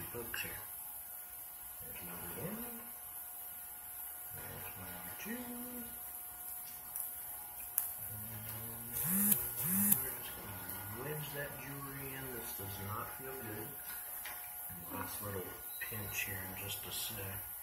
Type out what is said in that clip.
folks here. There's number one. There's number two. And we're just going to wedge that jewelry in. This does not feel good. Nice little pinch here in just a sec.